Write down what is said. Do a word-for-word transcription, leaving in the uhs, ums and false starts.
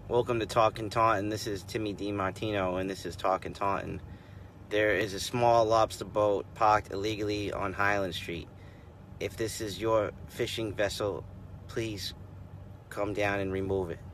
Welcome to Talkin' Taunton. This is Timmy DiMartino, and this is Talkin' Taunton. There is a small lobster boat parked illegally on Highland Street. If this is your fishing vessel, please come down and remove it.